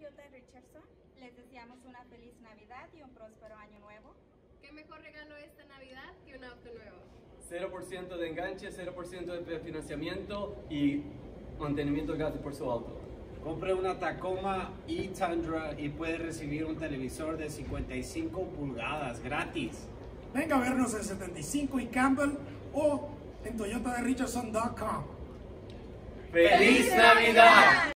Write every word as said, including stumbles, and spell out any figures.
Toyota Richardson. Les deseamos una feliz Navidad y un próspero año nuevo. ¿Qué mejor regalo esta Navidad que un auto nuevo? cero por ciento de enganche, cero por ciento de financiamiento y mantenimiento gratis por su auto. Compre una Tacoma e-Tundra y puede recibir un televisor de cincuenta y cinco pulgadas gratis. Venga a vernos en setenta y cinco y Campbell o en toyota de richardson punto com. ¡Feliz Navidad!